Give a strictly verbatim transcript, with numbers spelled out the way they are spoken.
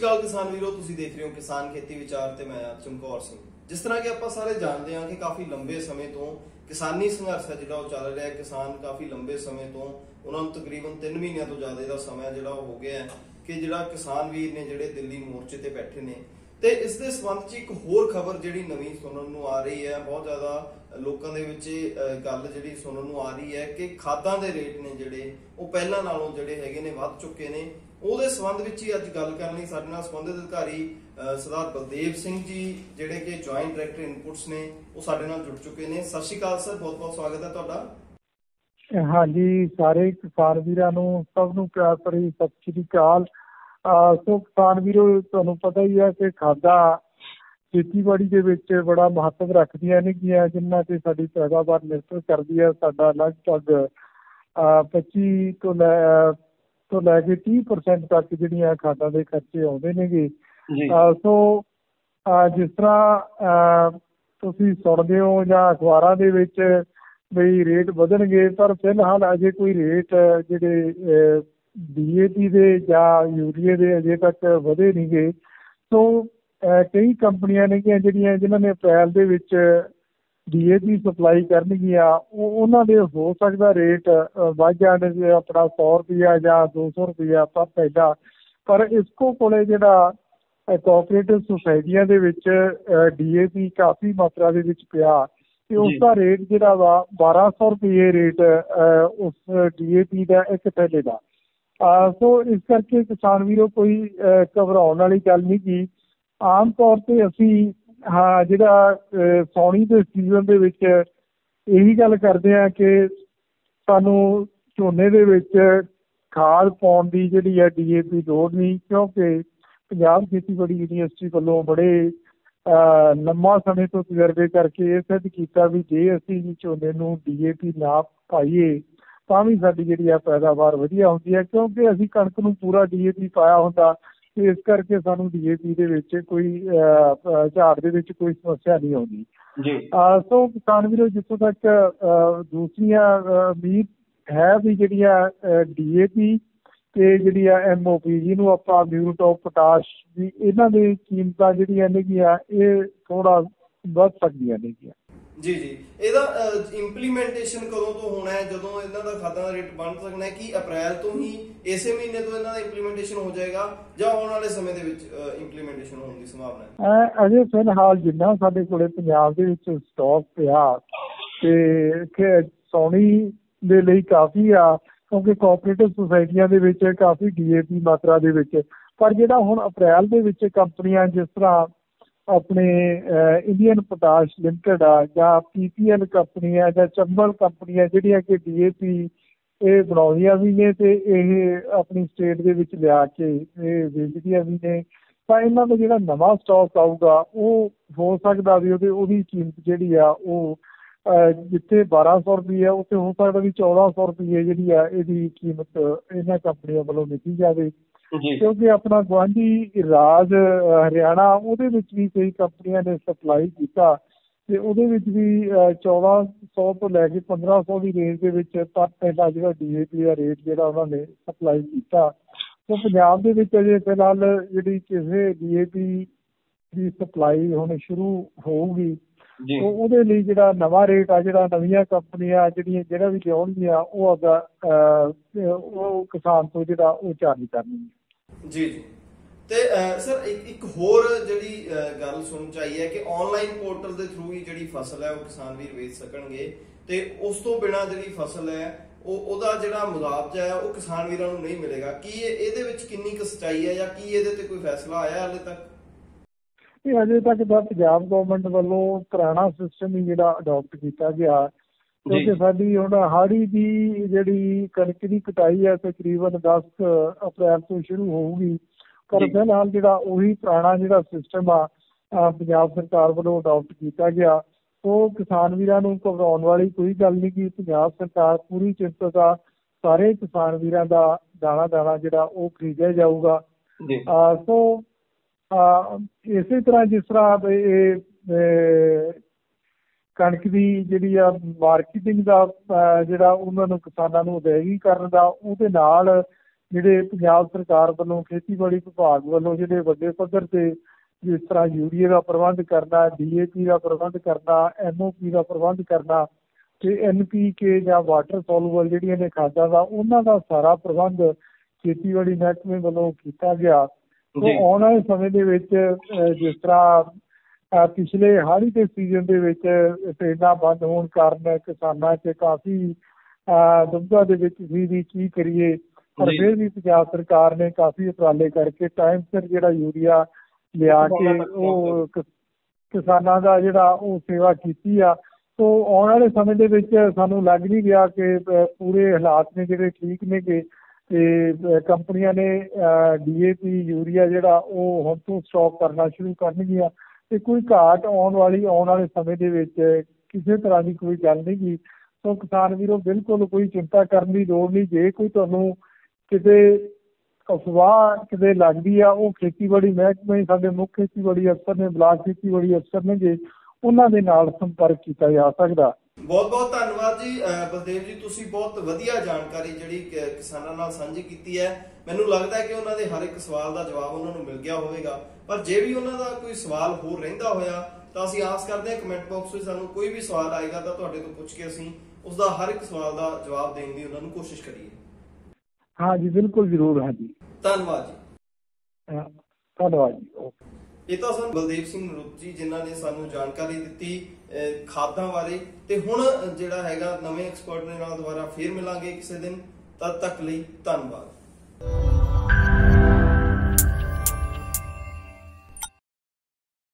ਅਕਾਲ ਕਿਸਾਨ ਵੀਰੋ, ਤੁਸੀਂ ਦੇਖ ਰਹੇ ਹੋ ਕਿਸਾਨ ਖੇਤੀ ਵਿਚਾਰ ਤੇ ਮੈਂ ਚਮਕੌਰ ਸਿੰਘ। ਜਿਸ ਤਰ੍ਹਾਂ ਕਿ ਆਪਾਂ ਸਾਰੇ ਜਾਣਦੇ ਹਾਂ ਕਿ ਕਾਫੀ ਲੰਬੇ ਸਮੇਂ ਤੋਂ ਕਿਸਾਨੀ ਸੰਘਰਸ਼ ਹੈ ਜਿਹੜਾ ਉਹ ਚੱਲ ਰਿਹਾ ਹੈ। ਕਿਸਾਨ ਕਾਫੀ ਲੰਬੇ ਸਮੇਂ ਤੋਂ, ਉਹਨਾਂ ਨੂੰ ਤਕਰੀਬਨ ਤਿੰਨ ਮਹੀਨਿਆਂ ਤੋਂ ਜ਼ਿਆਦਾ ਦਾ ਸਮਾਂ ਜਿਹੜਾ ਉਹ ਹੋ ਗਿਆ ਹੈ ਕਿ ਜਿਹੜਾ ਕਿਸਾਨ ਵੀਰ ਨੇ ਜਿਹੜੇ ਦਿੱਲੀ ਮੋਰਚੇ ਤੇ ਬੈਠੇ ਨੇ। ਤੇ ਇਸ ਦੇ ਸੰਬੰਧ 'ਚ ਇੱਕ ਹੋਰ ਖਬਰ ਜਿਹੜੀ ਨਵੀਂ ਸੁਣਨ ਨੂੰ ਆ ਰਹੀ ਹੈ, ਬਹੁਤ ਜ਼ਿਆਦਾ ਲੋਕਾਂ ਦੇ ਵਿੱਚ ਗੱਲ ਜਿਹੜੀ ਸੁਣਨ ਨੂੰ ਆ ਰਹੀ ਹੈ ਕਿ ਖਾਦਾਂ ਦੇ ਰੇਟ ਨੇ ਜਿਹੜੇ ਉਹ ਪਹਿਲਾਂ ਨਾਲੋਂ ਜਿਹੜੇ ਹੈਗੇ ਨੇ ਵੱਧ ਚੁੱਕੇ ਨੇ। ਉਹਦੇ ਸੰਬੰਧ ਵਿੱਚ ਹੀ ਅੱਜ ਗੱਲ ਕਰਨ ਲਈ ਸਾਡੇ ਨਾਲ ਸੰਬੰਧਿਤ ਅਧਿਕਾਰੀ ਸਰਦਾਰ ਬਲਦੇਵ ਸਿੰਘ ਜੀ, ਜਿਹੜੇ ਕਿ ਜੁਆਇੰਟ ਡਾਇਰੈਕਟਰ ਇਨਪੁਟਸ ਨੇ, ਉਹ ਸਾਡੇ ਨਾਲ ਜੁੜ ਚੁੱਕੇ ਨੇ। ਸਤਿ ਸ਼੍ਰੀ ਅਕਾਲ ਸਰ, ਬਹੁਤ ਬਹੁਤ ਸਵਾਗਤ ਹੈ ਤੁਹਾਡਾ। ਹਾਂਜੀ, ਸਾਰੇ ਕਿਸਾਨ ਵੀਰਾਂ ਨੂੰ ਸਭ ਨੂੰ ਪਿਆਰ ਭਰੀ ਸਤਿ ਸ਼੍ਰੀ ਅਕਾਲ। ਸੋ ਕਿਸਾਨ ਵੀਰੋ, ਤੁਹਾਨੂੰ ਪਤਾ ਹੀ ਹੈ ਕਿ ਖਾਦਾਂ ਖੇਤੀਬਾੜੀ ਦੇ ਵਿੱਚ ਬੜਾ ਮਹੱਤਵ ਰੱਖਦੀਆਂ ਨੇਗੀਆਂ, ਜਿਨ੍ਹਾਂ 'ਤੇ ਸਾਡੀ ਪੈਦਾਵਾਰ ਨਿਰਭਰ ਕਰਦੀ ਹੈ। ਸਾਡਾ ਲਗਭਗ ਪੱਚੀ ਤੋਂ ਲੈ ਤੋਂ ਲੈ ਕੇ ਤੀਹ ਪਰਸੈਂਟ ਤੱਕ ਜਿਹੜੀਆਂ ਖਾਦਾਂ ਦੇ ਖਰਚੇ ਆਉਂਦੇ ਨੇਗੇ। ਸੋ ਜਿਸ ਤਰ੍ਹਾਂ ਤੁਸੀਂ ਸੁਣਦੇ ਹੋ ਜਾਂ ਅਖਬਾਰਾਂ ਦੇ ਵਿੱਚ ਬਈ ਰੇਟ ਵਧਣਗੇ, ਪਰ ਫਿਲਹਾਲ ਅਜੇ ਕੋਈ ਰੇਟ ਜਿਹੜੇ ਡੀ ਏ ਪੀ ਦੇ ਜਾਂ ਯੂਰੀਏ ਦੇ ਅਜੇ ਤੱਕ ਵਧੇ ਨਹੀਂ ਗਏ। ਸੋ ਕਈ ਕੰਪਨੀਆਂ ਨੇਗੀਆਂ ਜਿਹੜੀਆਂ ਜਿਨ੍ਹਾਂ ਨੇ ਅਪ੍ਰੈਲ ਦੇ ਵਿੱਚ ਡੀ ਏ ਪੀ ਸਪਲਾਈ ਕਰਨਗੀਆਂ, ਉਹ ਉਹਨਾਂ ਦੇ ਹੋ ਸਕਦਾ ਰੇਟ ਵੱਧ ਜਾਣ, ਆਪਣਾ ਸੌ ਰੁਪਈਆ ਜਾਂ ਦੋ ਸੌ ਰੁਪਈਆ ਪਰ ਪੈਦਾ। ਪਰ ਇਸਕੋ ਕੋਲੇ ਜਿਹੜਾ ਕੋਆਪਰੇਟਿਵ ਸੁਸਾਇਟੀਆਂ ਦੇ ਵਿੱਚ ਡੀ ਏ ਪੀ ਕਾਫੀ ਮਾਤਰਾ ਦੇ ਵਿੱਚ ਪਿਆ ਤੇ ਉਸਦਾ ਰੇਟ ਜਿਹੜਾ ਵਾ ਬਾਰਾਂ ਸੌ ਰੁਪਏ ਰੇਟ ਉਸ ਡੀ ਏ ਪੀ ਦਾ ਇੱਕ ਥੈਲੇ ਦਾ। ਸੋ ਇਸ ਕਰਕੇ ਕਿਸਾਨ ਵੀਰੋ, ਕੋਈ ਘਬਰਾਉਣ ਵਾਲੀ ਗੱਲ ਨਹੀਂ ਗੀ। ਆਮ ਤੌਰ 'ਤੇ ਅਸੀਂ ਹਾਂ ਜਿਹੜਾ ਸਾਉਣੀ ਦੇ ਸੀਜ਼ਨ ਦੇ ਵਿੱਚ ਇਹੀ ਗੱਲ ਕਰਦੇ ਹਾਂ ਕਿ ਸਾਨੂੰ ਝੋਨੇ ਦੇ ਵਿੱਚ ਖਾਦ ਪਾਉਣ ਦੀ ਜਿਹੜੀ ਹੈ ਡੀ ਏ ਪੀ ਲੋੜ ਨਹੀਂ, ਕਿਉਂਕਿ ਪੰਜਾਬ ਖੇਤੀਬਾੜੀ ਯੂਨੀਵਰਸਿਟੀ ਵੱਲੋਂ ਬੜੇ ਲੰਮਾ ਸਮੇਂ ਤੋਂ ਤਜਰਬੇ ਕਰਕੇ ਇਹ ਸਿੱਧ ਕੀਤਾ ਵੀ ਜੇ ਅਸੀਂ ਝੋਨੇ ਨੂੰ ਡੀ ਏ ਪੀ ਨਾ ਪਾਈਏ ਤਾਂ ਵੀ ਸਾਡੀ ਜਿਹੜੀ ਆ ਪੈਦਾਵਾਰ ਵਧੀਆ ਹੁੰਦੀ ਹੈ, ਕਿਉਂਕਿ ਅਸੀਂ ਕਣਕ ਨੂੰ ਪੂਰਾ ਡੀ ਏ ਪੀ ਪਾਇਆ ਹੁੰਦਾ ਤੇ ਇਸ ਕਰਕੇ ਸਾਨੂੰ ਡੀ ਏ ਪੀ ਦੇ ਵਿੱਚ ਕੋਈ ਝਾੜ ਦੇ ਵਿੱਚ ਕੋਈ ਸਮੱਸਿਆ ਨਹੀਂ ਆਉਂਦੀ। ਸੋ ਕਿਸਾਨ ਵੀਰੋ, ਜਿੱਥੋਂ ਤੱਕ ਦੂਸਰੀਆਂ ਉਮੀਦ ਹੈ ਵੀ ਜਿਹੜੀਆਂ ਡੀ ਏ ਪੀ ਤੇ ਜਿਹੜੀ ਆ ਐਮ ਓ ਪੀ, ਜਿਹਨੂੰ ਆਪਾਂ ਮਿਊਟ ਆਫ ਪੋਟਾਸ਼, ਵੀ ਇਹਨਾਂ ਦੀ ਕੀਮਤਾਂ ਜਿਹੜੀਆਂ ਨੇਗੀਆਂ ਇਹ ਥੋੜਾ ਵੱਧ ਸਕਦੀਆਂ ਨੇਗੀਆਂ। ਜੀ ਜੀ, ਇਹਦਾ ਇੰਪਲੀਮੈਂਟੇਸ਼ਨ ਕਦੋਂ ਤੋਂ ਹੋਣਾ ਹੈ? ਜਦੋਂ ਇਹਨਾਂ ਦਾ ਖਾਦਾਂ ਦਾ ਰੇਟ ਬਣ ਸਕਣਾ ਹੈ ਕਿ ਅਪ੍ਰੈਲ ਤੋਂ ਹੀ, ਇਸੇ ਮਹੀਨੇ ਤੋਂ ਇਹਨਾਂ ਦਾ ਇੰਪਲੀਮੈਂਟੇਸ਼ਨ ਹੋ ਜਾਏਗਾ ਜਾਂ ਆਉਣ ਵਾਲੇ ਸਮੇਂ ਦੇ ਵਿੱਚ ਇੰਪਲੀਮੈਂਟੇਸ਼ਨ ਹੋਣ ਦੀ ਸੰਭਾਵਨਾ ਹੈ? ਅਜੇ ਫਿਲਹਾਲ ਜਿੰਨਾ ਸਾਡੇ ਕੋਲੇ ਪੰਜਾਬ ਦੇ ਵਿੱਚ ਸਟਾਕ ਪਿਆ ਤੇ ਸਾਉਣੀ ਦੇ ਲਈ ਕਾਫੀ ਆ, ਕਿਉਂਕਿ ਕੋਆਪਰੇਟਿਵ ਸੁਸਾਇਟੀਆਂ ਦੇ ਵਿੱਚ ਕਾਫੀ ਡੀ ਏ ਪੀ ਮਾਤਰਾ ਦੇ ਵਿੱਚ। ਪਰ ਜਿਹੜਾ ਹੁਣ ਅਪ੍ਰੈਲ ਦੇ ਵਿੱਚ ਕੰਪਨੀਆਂ ਜਿਸ ਤਰ੍ਹਾਂ ਆਪਣੇ ਇੰਡੀਅਨ ਪੋਟਾਸ਼ ਲਿਮਟਿਡ ਆ ਜਾਂ ਪੀ ਪੀ ਐਲ ਕੰਪਨੀ ਆ ਜਾਂ ਚੰਬਲ ਕੰਪਨੀ ਆ, ਜਿਹੜੀਆਂ ਕਿ ਡੀ ਏ ਪੀ ਇਹ ਬਣਾਉਂਦੀਆਂ ਵੀ ਨੇ ਤੇ ਇਹ ਆਪਣੀ ਸਟੇਟ ਦੇ ਵਿੱਚ ਲਿਆ ਕੇ ਇਹ ਵੇਚਦੀਆਂ ਵੀ ਨੇ, ਤਾਂ ਇਹਨਾਂ ਦਾ ਜਿਹੜਾ ਨਵਾਂ ਸਟਾਕ ਆਊਗਾ ਉਹ ਹੋ ਸਕਦਾ ਵੀ ਉਹਦੇ ਉਹਦੀ ਕੀਮਤ ਜਿਹੜੀ ਆ ਉਹ ਜਿੱਥੇ ਬਾਰਾਂ ਸੌ ਰੁਪਏ ਆ ਉੱਥੇ ਹੋ ਸਕਦਾ ਵੀ ਚੌਦਾਂ ਸੌ ਰੁਪਏ ਜਿਹੜੀ ਆ ਇਹਦੀ ਕੀਮਤ ਇਹਨਾਂ ਕੰਪਨੀਆਂ ਵੱਲੋਂ ਮਿੱਥੀ ਜਾਵੇ। ਕਿਉਂਕਿ ਆਪਣਾ ਗੁਆਂਢੀ ਰਾਜ ਹਰਿਆਣਾ, ਉਹਦੇ ਵਿੱਚ ਵੀ ਕਈ ਕੰਪਨੀਆਂ ਨੇ ਸਪਲਾਈ ਕੀਤਾ ਤੇ ਉਹਦੇ ਵਿੱਚ ਵੀ ਚੌਦਾਂ ਸੌ ਤੋਂ ਲੈ ਕੇ ਪੰਦਰਾਂ ਸੌ ਦੀ ਰੇਂਜ ਦੇ ਵਿੱਚ ਪਰ ਪਹਿਲਾ ਜਿਹੜਾ D A P the rate ਜਿਹੜਾ ਉਹਨਾਂ ਨੇ ਸਪਲਾਈ ਕੀਤਾ। ਸੋ ਪੰਜਾਬ ਦੇ ਵਿੱਚ ਅਜੇ ਫਿਲਹਾਲ ਜਿਹੜੀ ਕਿਸੇ D A P the supply ਹੁਣ ਸ਼ੁਰੂ ਹੋਊਗੀ, ਤਾਂ ਉਹਦੇ ਲਈ ਜਿਹੜਾ ਨਵਾਂ ਰੇਟ ਆ, ਜਿਹੜਾ ਨਵੀਆਂ ਕੰਪਨੀਆਂ ਜਿਹੜੀਆਂ ਜਿਹੜਾ ਵੀ ਲਿਆਉਣਗੀਆਂ ਉਹ ਆਪਦਾ ਉਹ ਕਿਸਾਨ ਤੋਂ ਜਿਹੜਾ ਉਹ ਚਾਰਜ ਕਰਨਗੀਆਂ। ਜੀ ਜੀ, ਤੇ ਸਰ ਇੱਕ ਇੱਕ ਹੋਰ ਜਿਹੜੀ ਗੱਲ ਸੁਣਨ ਚ ਆਈ ਹੈ ਕਿ ਆਨਲਾਈਨ ਪੋਰਟਲ ਦੇ ਥਰੂ ਹੀ ਜਿਹੜੀ ਫਸਲ ਹੈ ਉਹ ਕਿਸਾਨ ਵੀਰ ਵੇਚ ਸਕਣਗੇ ਤੇ ਉਸ ਤੋਂ ਬਿਨਾਂ ਜਿਹੜੀ ਫਸਲ ਹੈ ਉਹ ਉਹਦਾ ਜਿਹੜਾ ਮੁਆਵਜ਼ਾ ਹੈ ਉਹ ਕਿਸਾਨ ਵੀਰਾਂ ਨੂੰ ਨਹੀਂ ਮਿਲੇਗਾ। ਕੀ ਇਹਦੇ ਵਿੱਚ ਕਿੰਨੀ ਕੁ ਸੱਚਾਈ ਹੈ ਜਾਂ ਕੀ ਇਹਦੇ ਤੇ ਕੋਈ ਫੈਸਲਾ ਆਇਆ ਹਾਲੇ ਤੱਕ? ਇਹ ਅਜੇ ਤੱਕ ਤਾਂ ਪੰਜਾਬ ਗੌਰਮੈਂਟ ਵੱਲੋਂ ਪੁਰਾਣਾ ਸਿਸਟਮ ਹੀ ਜਿਹੜਾ ਅਡੋਪਟ ਕੀਤਾ ਗਿਆ, ਕਿਉਂਕਿ ਸਾਡੀ ਹੁਣ ਹਾੜੀ ਦੀ ਜਿਹੜੀ ਕਣਕ ਦੀ ਕਟਾਈ ਹੈ ਤਕਰੀਬਨ ਦਸ ਅਪ੍ਰੈਲ ਤੋਂ ਸ਼ੁਰੂ ਹੋਊਗੀ। ਪਰ ਫਿਲਹਾਲ ਜਿਹੜਾ ਉਹੀ ਪੁਰਾਣਾ ਜਿਹੜਾ ਸਿਸਟਮ ਆ ਪੰਜਾਬ ਸਰਕਾਰ ਵੱਲੋਂ ਅਡੋਪਟ ਕੀਤਾ ਗਿਆ। ਉਹ ਕਿਸਾਨ ਵੀਰਾਂ ਨੂੰ ਘਬਰਾਉਣ ਵਾਲੀ ਕੋਈ ਗੱਲ ਨਹੀਂ ਕਿ ਪੰਜਾਬ ਸਰਕਾਰ ਪੂਰੀ ਚਿੰਤਤ ਆ, ਸਾਰੇ ਕਿਸਾਨ ਵੀਰਾਂ ਦਾ ਦਾਣਾ ਦਾਣਾ ਜਿਹੜਾ ਉਹ ਖਰੀਦਿਆ ਜਾਊਗਾ। ਸੋ ਇਸੇ ਤਰ੍ਹਾਂ ਜਿਸ ਤਰ੍ਹਾਂ ਇਹ ਕਣਕ ਦੀ ਜਿਹੜੀ ਆ ਮਾਰਕੀਟਿੰਗ ਦਾ ਜਿਹੜਾ ਉਹਨਾਂ ਨੂੰ ਕਿਸਾਨਾਂ ਨੂੰ ਅਦਾਇਗੀ ਕਰਨ ਦਾ, ਉਹਦੇ ਨਾਲ ਜਿਹੜੇ ਪੰਜਾਬ ਸਰਕਾਰ ਵੱਲੋਂ ਖੇਤੀਬਾੜੀ ਵਿਭਾਗ ਵੱਲੋਂ ਜਿਹੜੇ ਵੱਡੇ ਪੱਧਰ ਤੇ ਜਿਸ ਤਰ੍ਹਾਂ ਯੂਰੀਏ ਦਾ ਪ੍ਰਬੰਧ ਕਰਨਾ, ਡੀ ਏ ਪੀ ਦਾ ਪ੍ਰਬੰਧ ਕਰਨਾ, ਐਮ ਓ ਪੀ ਦਾ ਪ੍ਰਬੰਧ ਕਰਨਾ ਤੇ ਐਨ ਪੀ ਕੇ ਜਾਂ ਵਾਟਰ ਸੋਲੂਬਲ ਜਿਹੜੀਆਂ ਨੇ ਖਾਦਾਂ ਦਾ, ਉਹਨਾਂ ਦਾ ਸਾਰਾ ਪ੍ਰਬੰਧ ਖੇਤੀਬਾੜੀ ਮਹਿਕਮੇ ਵੱਲੋਂ ਕੀਤਾ ਗਿਆ। ਸੋ ਆਉਣ ਵਾਲੇ ਸਮੇਂ ਦੇ ਵਿੱਚ ਜਿਸ ਤਰ੍ਹਾਂ ਪਿਛਲੇ ਹਾੜੀ ਦੇ ਸੀਜ਼ਨ ਦੇ ਵਿੱਚ ਟ੍ਰੇਨਾਂ ਬੰਦ ਹੋਣ ਕਾਰਨ ਕਿਸਾਨਾਂ 'ਚ ਕਾਫੀ ਦੁਬਿਧਾ ਦੇ ਵਿੱਚ ਸੀ ਵੀ ਕੀ ਕਰੀਏ, ਪਰ ਫਿਰ ਵੀ ਪੰਜਾਬ ਸਰਕਾਰ ਨੇ ਕਾਫੀ ਉਪਰਾਲੇ ਕਰਕੇ ਟਾਈਮ ਸਿਰ ਜਿਹੜਾ ਯੂਰੀਆ ਲਿਆ ਕੇ ਉਹ ਕਿਸਾਨਾਂ ਦਾ ਜਿਹੜਾ ਉਹ ਸੇਵਾ ਕੀਤੀ ਆ। ਸੋ ਆਉਣ ਵਾਲੇ ਸਮੇਂ ਦੇ ਵਿੱਚ ਸਾਨੂੰ ਲੱਗ ਨਹੀਂ ਰਿਹਾ ਕਿ ਪੂਰੇ ਹਾਲਾਤ ਨੇ ਜਿਹੜੇ ਠੀਕ ਨੇ ਗੇ ਤੇ ਕੰਪਨੀਆਂ ਨੇ ਡੀ ਏ ਪੀ ਯੂਰੀਆ ਜਿਹੜਾ ਉਹ ਹੁਣ ਤੋਂ ਸਟਾਕ ਕਰਨਾ ਸ਼ੁਰੂ ਕਰਨਗੀਆਂ ਤੇ ਕੋਈ ਘਾਟ ਆਉਣ ਵਾਲੀ ਆਉਣ ਵਾਲੇ ਸਮੇਂ ਦੇ ਵਿੱਚ ਕਿਸੇ ਤਰ੍ਹਾਂ ਦੀ ਕੋਈ ਗੱਲ ਨਹੀਂ ਗੀ। ਸੋ ਕਿਸਾਨ ਵੀਰੋ ਬਿਲਕੁਲ ਕੋਈ ਚਿੰਤਾ ਕਰਨ ਦੀ ਲੋੜ ਨਹੀਂ। ਜੇ ਕੋਈ ਤੁਹਾਨੂੰ ਕਿਤੇ ਅਫਵਾਹ ਕਿਤੇ ਲੱਗਦੀ ਆ, ਉਹ ਖੇਤੀਬਾੜੀ ਮਹਿਕਮੇ ਸਾਡੇ ਮੁੱਖ ਖੇਤੀਬਾੜੀ ਅਫਸਰ ਨੇ, ਬਲਾਕ ਖੇਤੀਬਾੜੀ ਅਫਸਰ ਨੇ ਜੇ ਉਹਨਾਂ ਦੇ ਨਾਲ ਸੰਪਰਕ ਕੀਤਾ ਜਾ ਸਕਦਾ। ਬਹੁਤ ਬਹੁਤ ਧੰਨਵਾਦ ਜੀ ਬਲਦੇਵ ਜੀ, ਤੁਸੀਂ ਬਹੁਤ ਵਧੀਆ ਜਾਣਕਾਰੀ ਜਿਹੜੀ ਕਿਸਾਨਾਂ ਨਾਲ ਸਾਂਝੀ ਕੀਤੀ ਹੈ। ਮੈਨੂੰ ਲੱਗਦਾ ਹੈ ਕਿ ਉਹਨਾਂ ਦੇ ਹਰ ਇੱਕ ਸਵਾਲ ਦਾ ਜਵਾਬ ਉਹਨਾਂ ਨੂੰ ਮਿਲ ਗਿਆ ਹੋਵੇਗਾ, ਪਰ ਜੇ ਵੀ ਉਹਨਾਂ ਦਾ ਕੋਈ ਸਵਾਲ ਹੋਰ ਰਹਿੰਦਾ ਹੋਇਆ ਤਾਂ ਅਸੀਂ ਆਸ ਕਰਦੇ ਹਾਂ ਕਮੈਂਟ ਬਾਕਸ ਵਿੱਚ ਸਾਨੂੰ ਕੋਈ ਵੀ ਸਵਾਲ ਆਏਗਾ ਤਾਂ ਤੁਹਾਡੇ ਤੋਂ ਪੁੱਛ ਕੇ ਅਸੀਂ ਉਸ ਦਾ ਹਰ ਇੱਕ ਸਵਾਲ ਦਾ ਜਵਾਬ ਦੇਣ ਦੀ ਉਹਨਾਂ ਨੂੰ ਕੋਸ਼ਿਸ਼ ਕਰੀਏ। ਹਾਂ ਜੀ, ਬਿਲਕੁਲ ਜ਼ਰੂਰ। ਹਾਂ ਜੀ, ਧੰਨਵਾਦ ਜੀ। ਧੰਨਵਾਦ ਜੀ। ਇਹ ਤਾਂ ਸਨ ਬਲਦੇਵ ਸਿੰਘ ਨਰੁੱਤ ਜੀ, ਜਿਨ੍ਹਾਂ ਨੇ ਸਾਨੂੰ ਜਾਣਕਾਰੀ ਦਿੱਤੀ ਖਾਦਾਂ ਬਾਰੇ। ਤੇ ਹੁਣ ਜਿਹੜਾ ਹੈਗਾ ਨਵੇਂ ਐਕਸਪਰਟ ਦੇ ਨਾਲ ਦੁਬਾਰਾ ਫੇਰ ਮਿਲਾਂਗੇ ਕਿਸੇ ਦਿਨ। ਤਦ ਤੱਕ ਲਈ ਧੰਨਵਾਦ।